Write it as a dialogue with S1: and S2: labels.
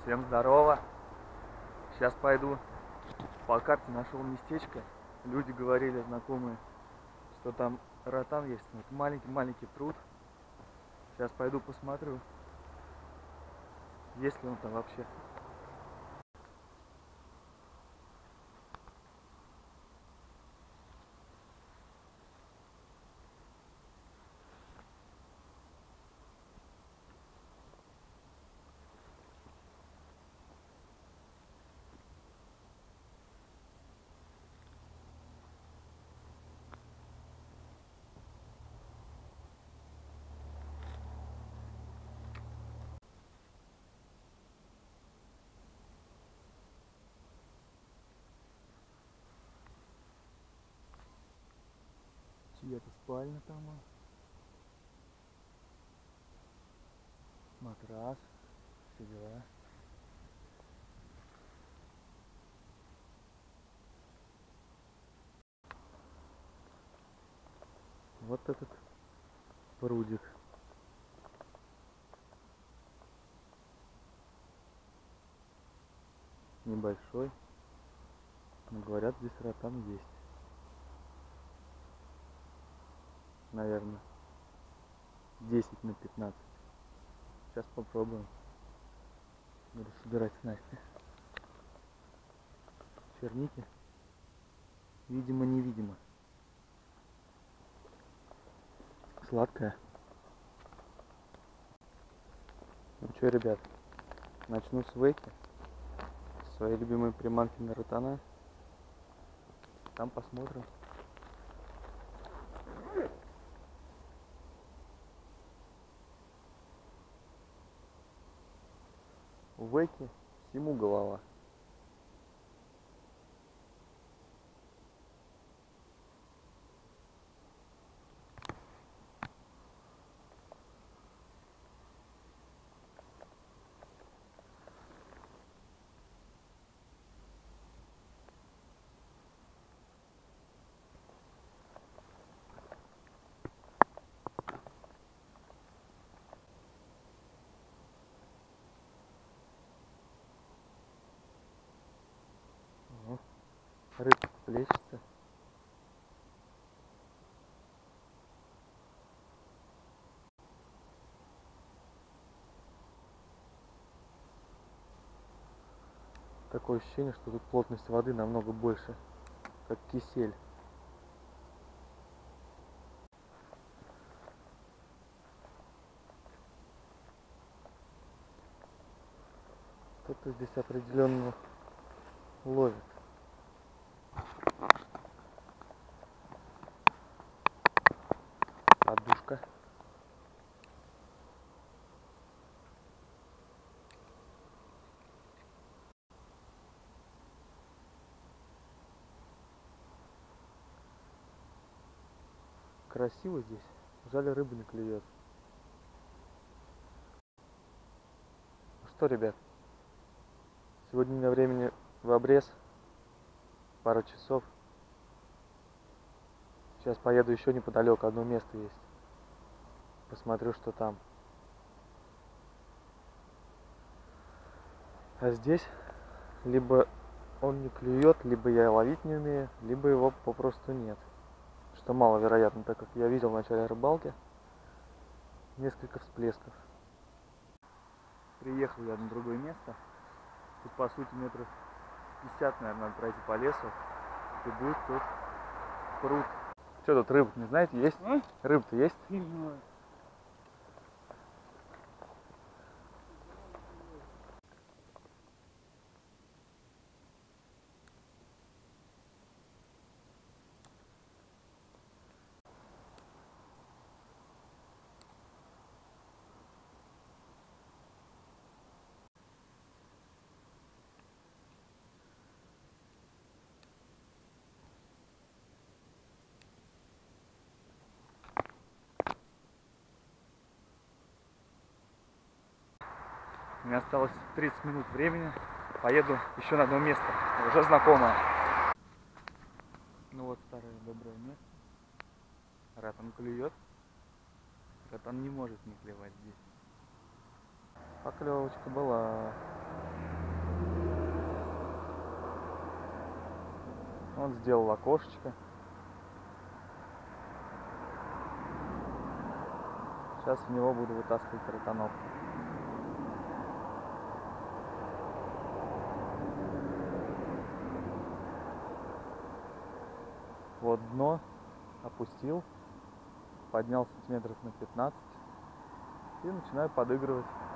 S1: Всем здорово! Сейчас пойду. По карте нашел местечко. Люди говорили, знакомые, что там ротан есть. Вот маленький пруд. Сейчас пойду посмотрю, есть ли он там вообще. Чья-то спальня там. Матрас. Все дела. Вот этот прудик. Небольшой. Но говорят, здесь ротан есть. Наверное 10 на 15. Сейчас попробуем. Буду собирать снасти. Черники. Видимо-невидимо. Сладкая. Ну что, ребят, начну с вейки. Своей любимой приманки на ротана. Там посмотрим. У вейки всему голова. Рыбка плещется. Такое ощущение, что тут плотность воды намного больше, как кисель. Кто-то здесь определенно ловит. Подушка. Красиво здесь. Жаль, рыба не клюет. Ну что, ребят, сегодня у меня времени в обрез. Пару часов. Сейчас поеду еще неподалеку. Одно место есть. Посмотрю, что там. А здесь либо он не клюет, либо я ловить не умею, либо его попросту нет. Что маловероятно, так как я видел в начале рыбалки несколько всплесков. Приехал я на другое место. Тут по сути метров 50, наверное, надо пройти по лесу. И будет тут пруд. Что тут, рыб не знаете, есть? А? Рыб-то есть? Не знаю. У меня осталось 30 минут времени. Поеду еще на одно место, уже знакомое. Ну вот старое доброе место. Ротан клюет. Ротан не может не клевать здесь. Поклевочка была. Он сделал окошечко. Сейчас в него буду вытаскивать ротанов. Вот дно опустил, поднял сантиметров на 15 и начинаю подыгрывать.